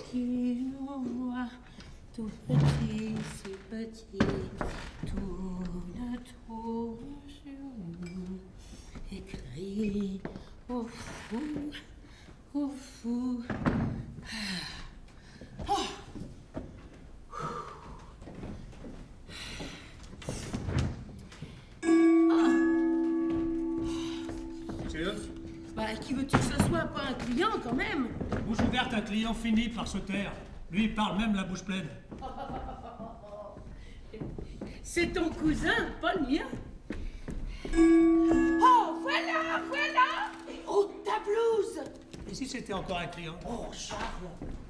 petit noir, tout petit, si petit, tourne sur nous et crie au fou. Oh. Bah, qui veux-tu que ce soit? Pas un client, quand même. Bouche ouverte, un client finit par se taire. Lui, il parle même la bouche pleine. C'est ton cousin, pas le mien. Oh, voilà. Oh, ta blouse. Et si c'était encore un client? Oh, Charles.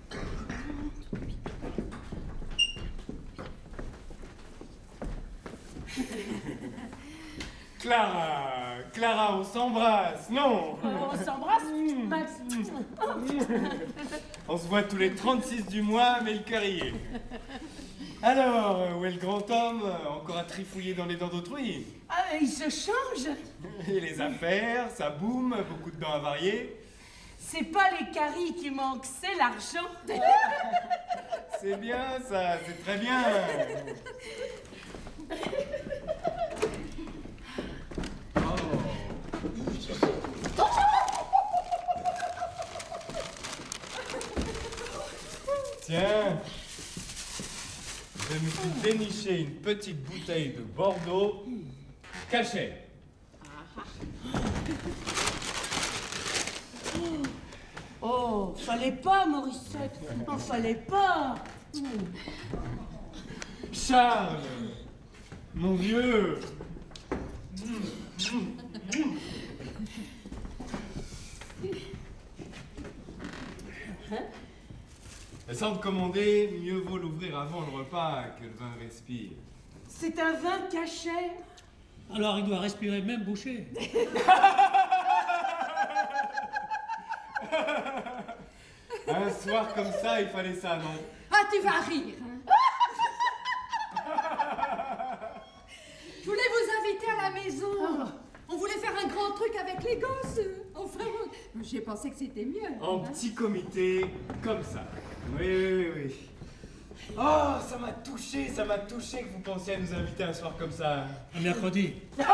Clara, on s'embrasse, non? On s'embrasse, Max. On se voit tous les 36 du mois, mais le cœur y est. Alors, où est le grand homme? Encore à trifouiller dans les dents d'autrui? Ah, il se change. Et les affaires, ça boum, beaucoup de dents avariées. C'est pas les caries qui manquent, c'est l'argent. C'est bien ça, c'est très bien. Tiens, je me suis déniché une petite bouteille de Bordeaux cachet. Oh, fallait pas, Morissette. Non, fallait pas. Charles, mon vieux. Sans te commander, mieux vaut l'ouvrir avant le repas que le vin respire. C'est un vin cachet. Alors il doit respirer même bouché. Un soir comme ça, il fallait ça, non? Ah, tu vas rire. Je voulais vous inviter à la maison. On voulait faire un grand truc avec les gosses. Enfin, j'ai pensé que c'était mieux. En petit comité, comme ça. Oui. Oh, ça m'a touché que vous pensiez à nous inviter un soir comme ça. Un mercredi.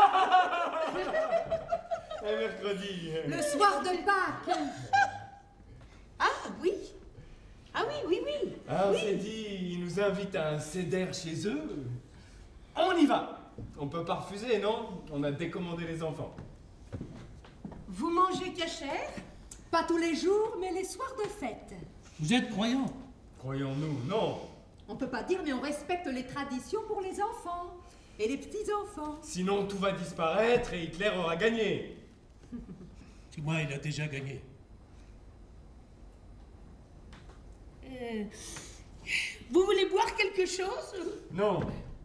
Un mercredi. Le soir de Pâques. Ah oui. Ah oui. Ah, on s'est dit, ils nous invitent à un céder chez eux. On y va. On peut pas refuser, non? On a décommandé les enfants. Vous mangez cachère? Pas tous les jours, mais les soirs de fête. Vous êtes croyant? Croyons-nous, non. On peut pas dire, mais on respecte les traditions pour les enfants. Et les petits-enfants. Sinon, tout va disparaître et Hitler aura gagné. C'est moi, il a déjà gagné. Vous voulez boire quelque chose? Non.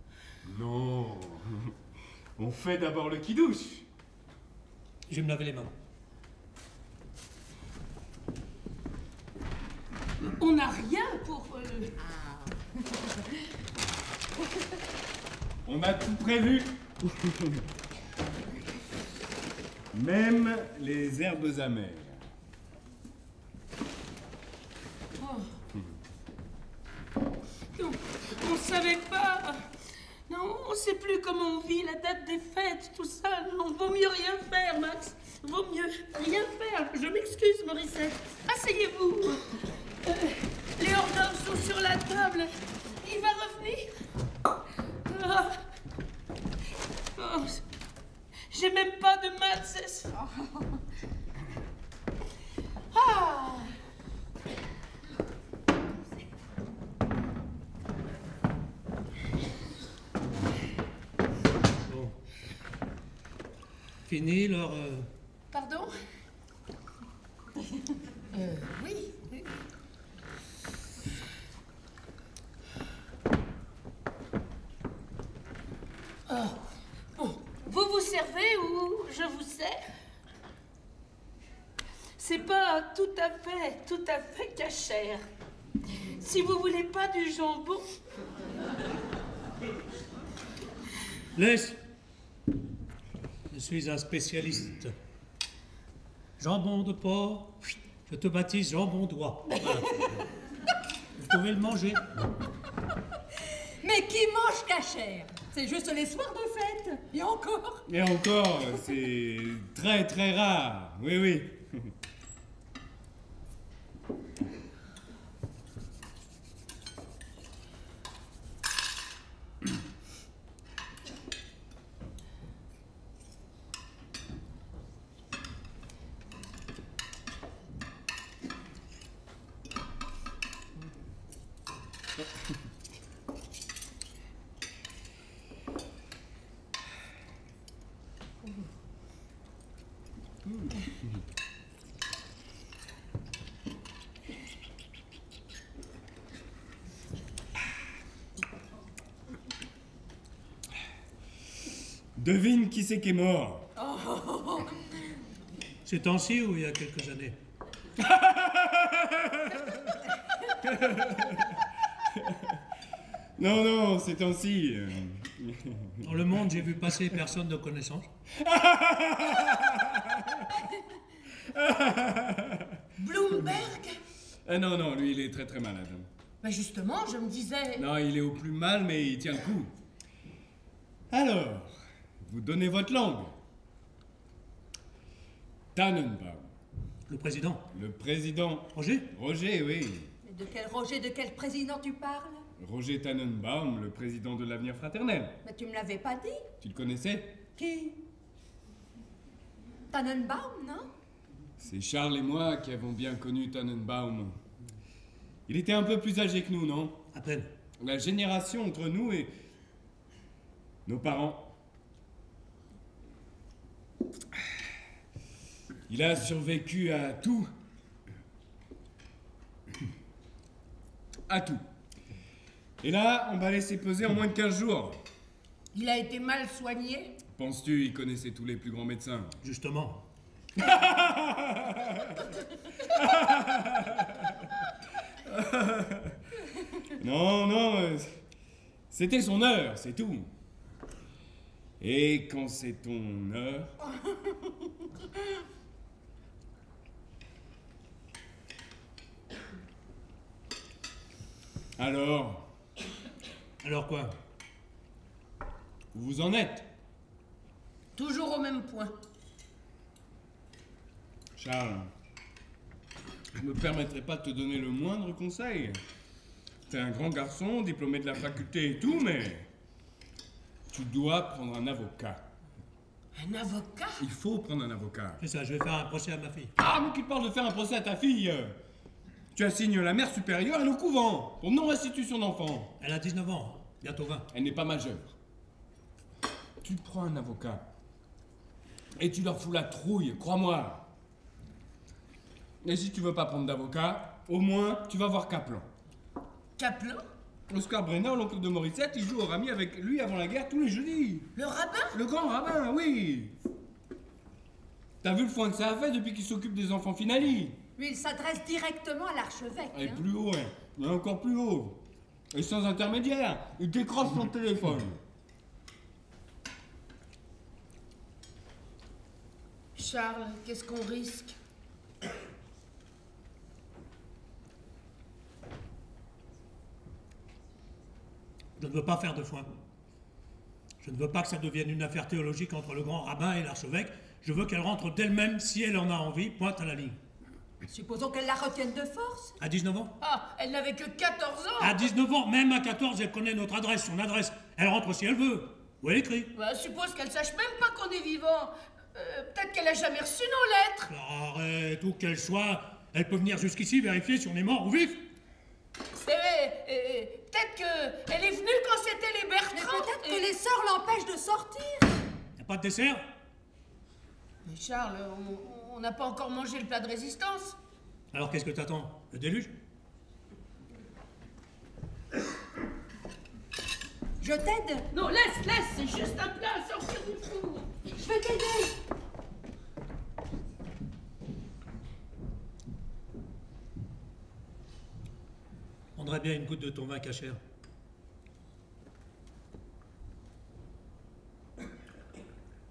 On fait d'abord le qui-douche. Je vais me laver les mains. On n'a rien pour... On a tout prévu. Même les herbes amères. Non, on savait pas. Non, on sait plus comment on vit, la date des fêtes, tout ça. Non, vaut mieux rien faire, Max. Vaut mieux rien faire. Je m'excuse, Morissette. Asseyez-vous. Les hors d'œuvre sont sur la table. Il va revenir. Oh, j'ai même pas de maths. Ah. Bon. Fini leur... Pardon? Oui. Bon. Vous vous servez ou je vous sers? C'est pas tout à fait cachère. Si vous voulez pas du jambon... Laisse. Je suis un spécialiste. Jambon de porc, je te baptise jambon droit. Voilà. pouvez le manger. Mais qui mange cachère? C'est juste les soirs de fête. Et encore. Et encore, c'est très très rare. Oui, oui. Devine qui c'est qui est mort. Ces temps-ci ou il y a quelques années? Non, non, ces temps-ci. Dans le monde, j'ai vu passer personne de connaissance. Bloomberg? Ah non, non, lui, il est très très malade. Ben justement, je me disais... Non, il est au plus mal, mais il tient le coup. Alors, vous donnez votre langue. Tannenbaum. Le président. Le président. Roger? Roger, oui. Mais de quel Roger, de quel président tu parles? Roger Tannenbaum, le président de l'Avenir Fraternel. Mais tu me l'avais pas dit. Tu le connaissais? Qui? Tannenbaum, non? C'est Charles et moi qui avons bien connu Tannenbaum. Il était un peu plus âgé que nous, non? À peine. La génération entre nous et nos parents. Il a survécu à tout. À tout. Et là, on va laisser peser en moins de 15 jours. Il a été mal soigné? Penses-tu, il connaissait tous les plus grands médecins? Justement. Non, non, c'était son heure, c'est tout. Et quand c'est ton heure... Alors, Alors quoi? où vous en êtes? Toujours au même point. Charles, je me permettrai pas de te donner le moindre conseil. T'es un grand garçon, diplômé de la faculté et tout, mais tu dois prendre un avocat. Un avocat? Il faut prendre un avocat. C'est ça, je vais faire un procès à ma fille. Ah, mais qui te parle de faire un procès à ta fille? Tu assignes la mère supérieure et le couvent pour non-restitution d'enfants. Elle a 19 ans, bientôt 20. Elle n'est pas majeure. Tu prends un avocat et tu leur fous la trouille, crois-moi. Et si tu veux pas prendre d'avocat, au moins tu vas voir Kaplan. Kaplan? Oscar Brenner, l'oncle de Morissette, il joue au rami avec lui avant la guerre tous les jeudis. Le rabbin? Le grand rabbin, oui. T'as vu le foin que ça a fait depuis qu'il s'occupe des enfants finali? Lui, il s'adresse directement à l'archevêque. Et hein. plus haut, hein. Et encore plus haut. Et sans intermédiaire. Il décroche son téléphone. Charles, qu'est-ce qu'on risque? Je ne veux pas faire de foin. Je ne veux pas que ça devienne une affaire théologique entre le grand rabbin et l'archevêque. Je veux qu'elle rentre d'elle-même, si elle en a envie, pointe à la ligne. Supposons qu'elle la retienne de force. À 19 ans? Ah, elle n'avait que 14 ans. À 19 ans, même à 14, elle connaît notre adresse, son adresse. Elle rentre si elle veut. Ou elle écrit. Bah, suppose qu'elle sache même pas qu'on est vivant. Peut-être qu'elle a jamais reçu nos lettres. Arrête, où qu'elle soit, elle peut venir jusqu'ici vérifier si on est mort ou vif. Peut-être qu'elle est venue quand c'était les Bertrand. Mais peut-être que les sœurs l'empêchent de sortir. Y a pas de dessert? Mais Charles, on n'a pas encore mangé le plat de résistance. Alors qu'est-ce que t'attends? Le déluge? Je t'aide. Non, laisse, c'est juste un plat à sortir du four. Je vais t'aider. On prendrait bien une goutte de ton vin cachère.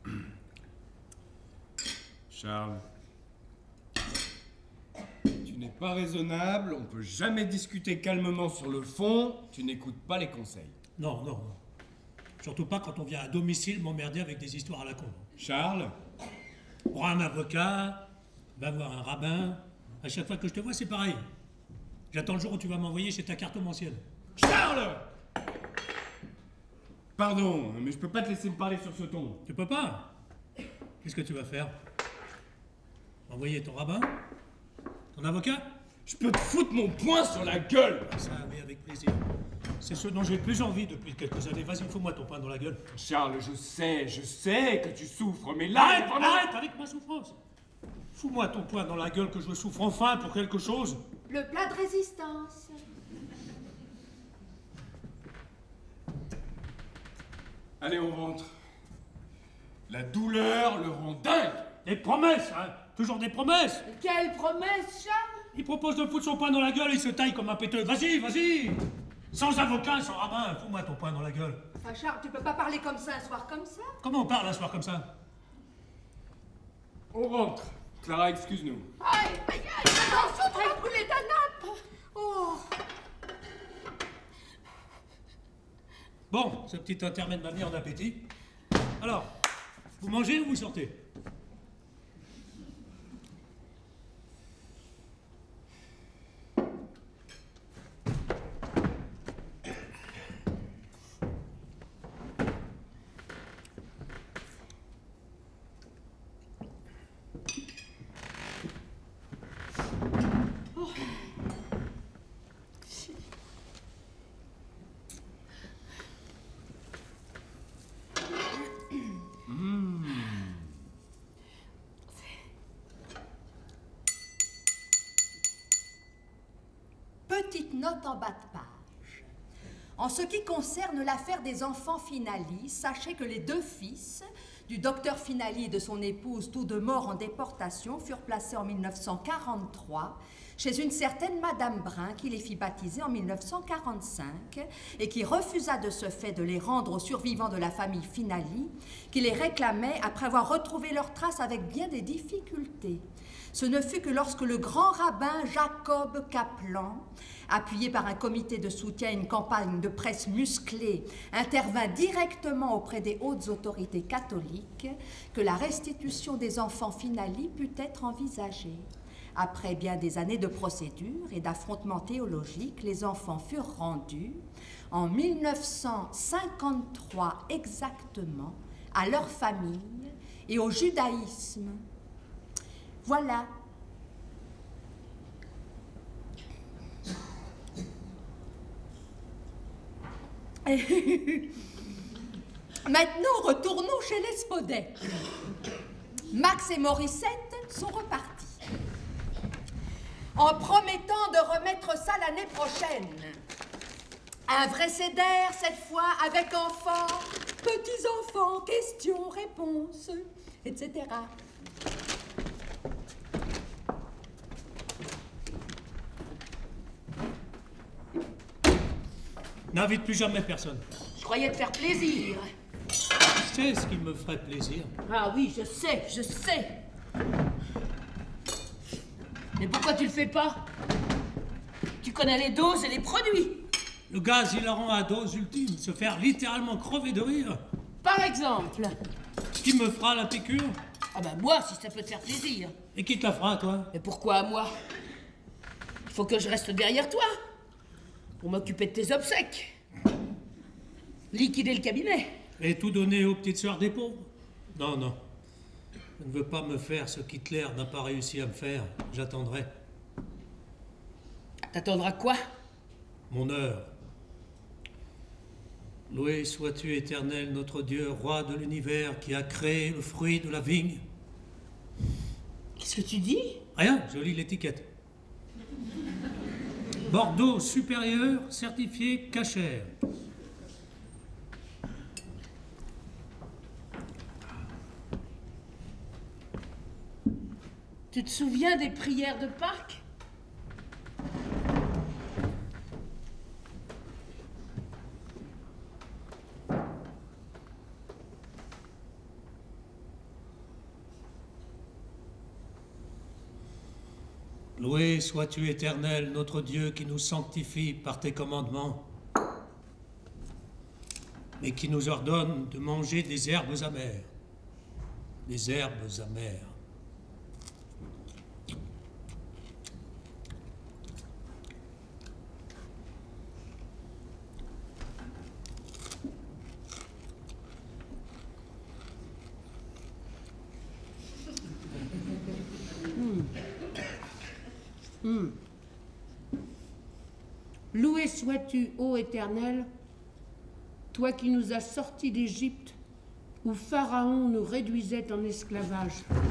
Charles, tu n'es pas raisonnable, on peut jamais discuter calmement sur le fond, tu n'écoutes pas les conseils. Non, non, non. Surtout pas quand on vient à domicile m'emmerder avec des histoires à la con. Charles, Prends un avocat, va voir un rabbin. À chaque fois que je te vois, c'est pareil. J'attends le jour où tu vas m'envoyer chez ta cartomancienne. Charles! Pardon, mais je peux pas te laisser me parler sur ce ton. Tu peux pas? Qu'est-ce que tu vas faire? Envoyer ton rabbin? Ton avocat? Je peux te foutre mon poing sur la gueule! Ça, oui, avec plaisir. C'est ce dont j'ai le plus envie depuis quelques années. Vas-y, fous-moi ton poing dans la gueule. Charles, je sais que tu souffres, mais là... Arrête, arrête avec ma souffrance. Fous-moi ton poing dans la gueule que je souffre enfin pour quelque chose. Le plat de résistance. Allez, on rentre. La douleur le rend dingue! Des promesses, hein. Toujours des promesses. Quelle promesse, Charles? Il propose de foutre son poing dans la gueule et il se taille comme un péteux. Vas-y, vas-y. Sans avocat, sans rabbin, fous-moi ton poing dans la gueule. Enfin, Charles, tu peux pas parler comme ça un soir comme ça. Comment on parle un soir comme ça? On rentre. Clara, excuse-nous. Aïe, aïe, aïe, attention, tu vas brûler ta nappe. Oh. Bon, ce petit intermède m'a mis en appétit. Alors, vous mangez ou vous sortez? Petite note en bas de page. En ce qui concerne l'affaire des enfants Finali, sachez que les deux fils du docteur Finali et de son épouse, tous deux morts en déportation, furent placés en 1943 chez une certaine Madame Brun qui les fit baptiser en 1945 et qui refusa de ce fait de les rendre aux survivants de la famille Finali qui les réclamaient après avoir retrouvé leurs traces avec bien des difficultés. Ce ne fut que lorsque le grand rabbin Jacob Kaplan, appuyé par un comité de soutien et une campagne de presse musclée, intervint directement auprès des hautes autorités catholiques que la restitution des enfants Finali put être envisagée. Après bien des années de procédures et d'affrontements théologiques, les enfants furent rendus, en 1953 exactement, à leur famille et au judaïsme. Voilà. Maintenant, retournons chez les Spodek. Max et Morissette sont repartis, en promettant de remettre ça l'année prochaine. Un vrai CDR, cette fois, avec enfants, petits-enfants, questions, réponses, etc. N'invite plus jamais personne. Je croyais te faire plaisir. Tu sais ce qui me ferait plaisir? Ah oui, je sais, je sais. Mais pourquoi tu le fais pas? Tu connais les doses et les produits. Le gaz hilarant à dose ultime, se faire littéralement crever de rire. Par exemple. Qui me fera la piqûre? Ah bah moi, si ça peut te faire plaisir. Et qui te la fera, toi? Mais pourquoi à moi? Il faut que je reste derrière toi. Pour m'occuper de tes obsèques. Liquider le cabinet. Et tout donner aux petites sœurs des pauvres? Non, non. Je ne veux pas me faire ce qu'Hitler n'a pas réussi à me faire. J'attendrai. T'attendras quoi? Mon heure. Loué sois-tu, Éternel, notre Dieu, roi de l'univers, qui a créé le fruit de la vigne. Qu'est-ce que tu dis? Rien, je lis l'étiquette. Bordeaux supérieur, certifié cachère. Tu te souviens des prières de Pâques? Loué sois-tu, Éternel, notre Dieu, qui nous sanctifie par tes commandements, mais qui nous ordonne de manger des herbes amères. Des herbes amères. Loué sois-tu, ô Éternel, toi qui nous as sortis d'Égypte, où Pharaon nous réduisait en esclavage.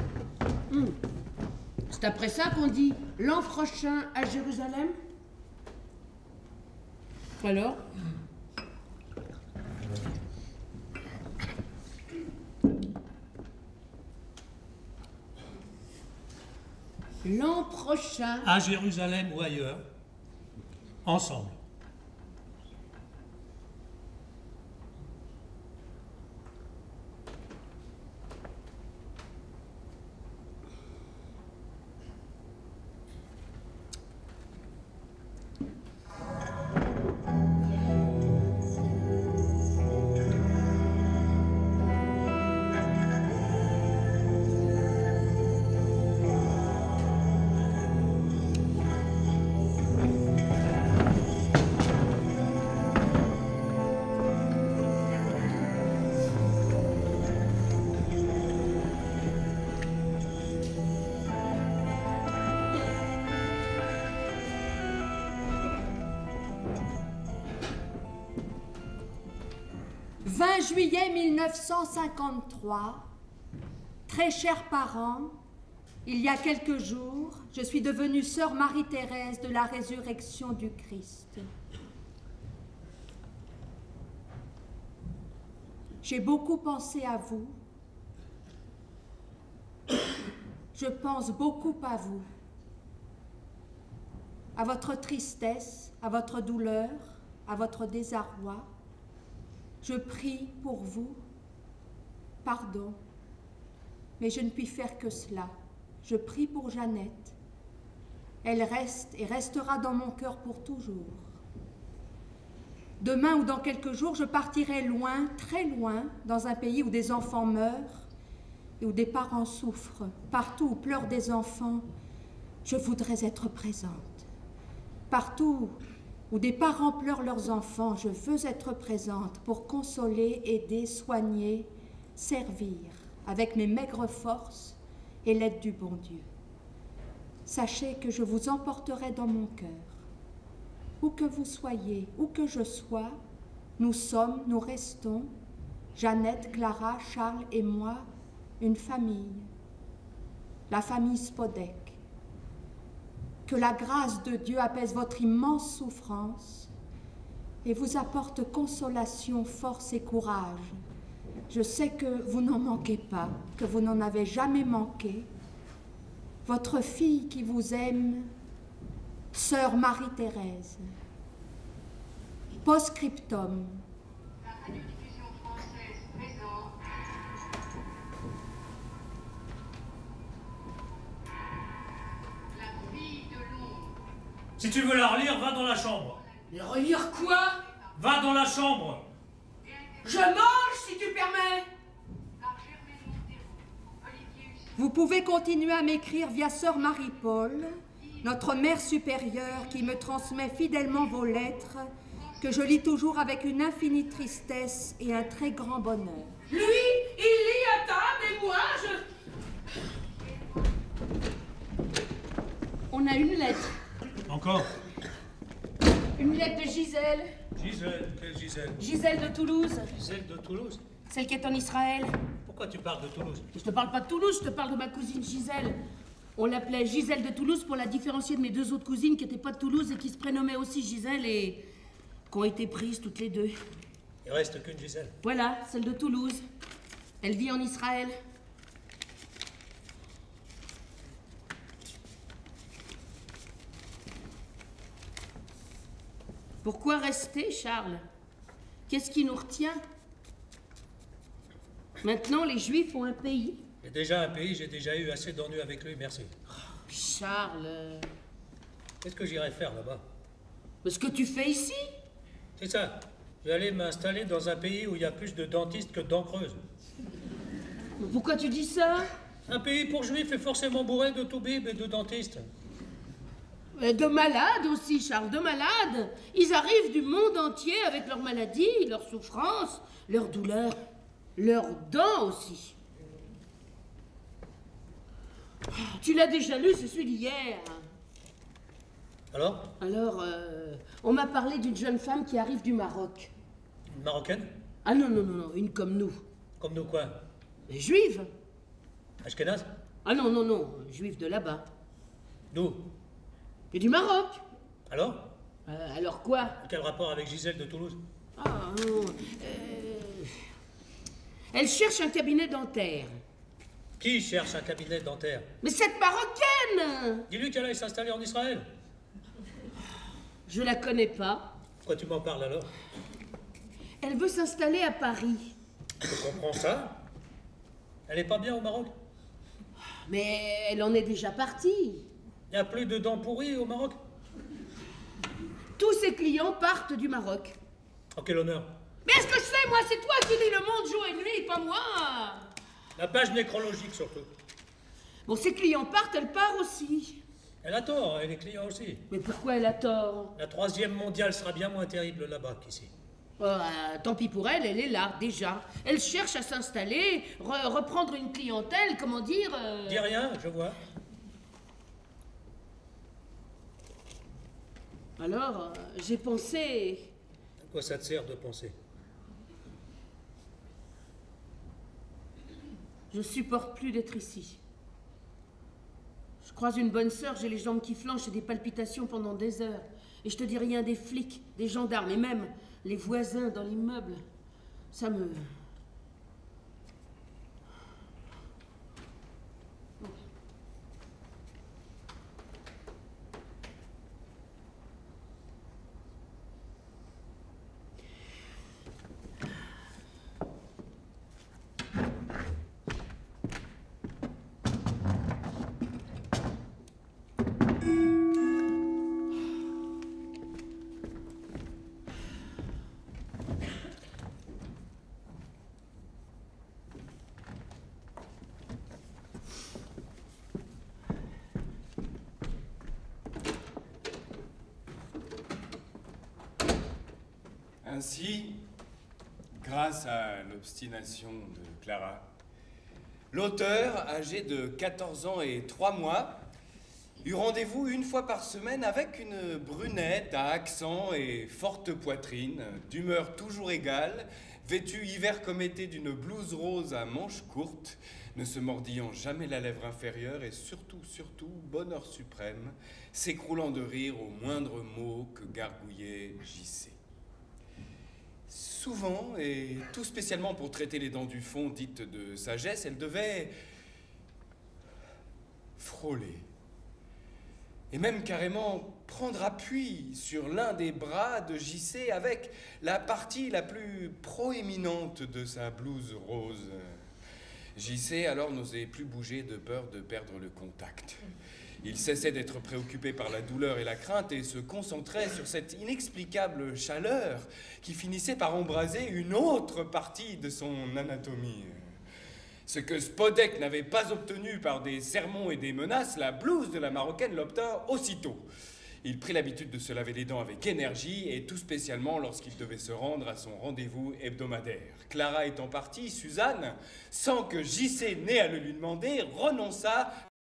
C'est après ça qu'on dit l'an prochain à Jérusalem? Alors? L'an prochain... À Jérusalem ou ailleurs, ensemble. Juillet 1953, très chers parents, il y a quelques jours, je suis devenue sœur Marie-Thérèse de la résurrection du Christ. J'ai beaucoup pensé à vous. Je pense beaucoup à vous, à votre tristesse, à votre douleur, à votre désarroi. Je prie pour vous, pardon, mais je ne puis faire que cela. Je prie pour Jeannette. Elle reste et restera dans mon cœur pour toujours. Demain ou dans quelques jours, je partirai loin, très loin, dans un pays où des enfants meurent et où des parents souffrent. Partout où pleurent des enfants, je voudrais être présente. Partout où des parents pleurent leurs enfants, je veux être présente pour consoler, aider, soigner, servir, avec mes maigres forces et l'aide du bon Dieu. Sachez que je vous emporterai dans mon cœur. Où que vous soyez, où que je sois, nous sommes, nous restons, Jeannette, Clara, Charles et moi, une famille, la famille Spodek. Que la grâce de Dieu apaise votre immense souffrance et vous apporte consolation, force et courage. Je sais que vous n'en manquez pas, que vous n'en avez jamais manqué. Votre fille qui vous aime, sœur Marie-Thérèse. Post-scriptum. La radiodiffusion française présente. La fille de l'ombre. Si tu veux la relire, va dans la chambre. Mais relire quoi? Va dans la chambre. Je mange si tu permets. Par Germaine Montero, Olivier Husson. Vous pouvez continuer à m'écrire via sœur Marie-Paul, notre mère supérieure qui me transmet fidèlement vos lettres, que je lis toujours avec une infinie tristesse et un très grand bonheur. Lui, il lit à table et moi, On a une lettre. Encore? Une lettre de Gisèle. Gisèle, quelle Gisèle? Gisèle de Toulouse. Gisèle de Toulouse? Celle qui est en Israël. Pourquoi tu parles de Toulouse? Je te parle pas de Toulouse, je te parle de ma cousine Gisèle. On l'appelait Gisèle de Toulouse pour la différencier de mes deux autres cousines qui n'étaient pas de Toulouse et qui se prénommaient aussi Gisèle et qui ont été prises toutes les deux. Il reste qu'une Gisèle. Voilà, celle de Toulouse. Elle vit en Israël. Pourquoi rester, Charles? Qu'est-ce qui nous retient? Maintenant, les Juifs ont un pays. J'ai déjà un pays, j'ai déjà eu assez d'ennuis avec lui, merci. Charles, Qu'est-ce que j'irai faire là-bas? Mais ce que tu fais ici? C'est ça. Je vais aller m'installer dans un pays où il y a plus de dentistes que de dents creuses. Mais pourquoi tu dis ça? Un pays pour juifs est forcément bourré de toubibs et de dentistes. De malades aussi, Charles, de malades. Ils arrivent du monde entier avec leurs maladies, leurs souffrances, leurs douleurs, leurs dents aussi. Tu l'as déjà lu, c'est celui d'hier. Alors? Alors, on m'a parlé d'une jeune femme qui arrive du Maroc. Une Marocaine? Ah non, non, non, non, une comme nous. Comme nous quoi? Mais juive. Ashkenaz? Ah non, non, non, juive de là-bas. D'où? Et du Maroc. Alors? Alors quoi? Quel rapport avec Gisèle de Toulouse? Ah non. Elle cherche un cabinet dentaire. Qui cherche un cabinet dentaire? Mais cette Marocaine! Dis-lui qu'elle aille s'installer en Israël. Je la connais pas. Pourquoi tu m'en parles alors? Elle veut s'installer à Paris. Je comprends ça. Elle est pas bien au Maroc? Mais elle en est déjà partie. Il n'y a plus de dents pourries au Maroc? Tous ses clients partent du Maroc. En quel honneur? Mais est-ce que je sais, moi, c'est toi qui lis Le Monde jour et nuit, pas moi. La page nécrologique surtout. Bon, ses clients partent, elle part aussi. Elle a tort, et les clients aussi. Mais pourquoi elle a tort? La troisième mondiale sera bien moins terrible là-bas qu'ici. Tant pis pour elle, elle est là, déjà. Elle cherche à s'installer, reprendre une clientèle, comment dire... Dis rien, je vois. Alors, j'ai pensé... À quoi ça te sert de penser? Je supporte plus d'être ici. Je croise une bonne sœur, j'ai les jambes qui flanchent et des palpitations pendant des heures. Et je te dis rien des flics, des gendarmes et même les voisins dans l'immeuble. Ça me... Ainsi, grâce à l'obstination de Clara, l'auteur, âgé de 14 ans et 3 mois, eut rendez-vous une fois par semaine avec une brunette à accent et forte poitrine, d'humeur toujours égale, vêtue hiver comme été d'une blouse rose à manches courtes, ne se mordillant jamais la lèvre inférieure et surtout, bonheur suprême, s'écroulant de rire au moindre mot que gargouillait JC. Souvent, et tout spécialement pour traiter les dents du fond dites de sagesse, elle devait frôler. Et même carrément prendre appui sur l'un des bras de JC avec la partie la plus proéminente de sa blouse rose. JC alors n'osait plus bouger de peur de perdre le contact. Il cessait d'être préoccupé par la douleur et la crainte et se concentrait sur cette inexplicable chaleur qui finissait par embraser une autre partie de son anatomie. Ce que Spodek n'avait pas obtenu par des sermons et des menaces, la blouse de la Marocaine l'obtint aussitôt. Il prit l'habitude de se laver les dents avec énergie et tout spécialement lorsqu'il devait se rendre à son rendez-vous hebdomadaire. Clara étant partie, Suzanne, sans que JC n'ait à le lui demander, renonça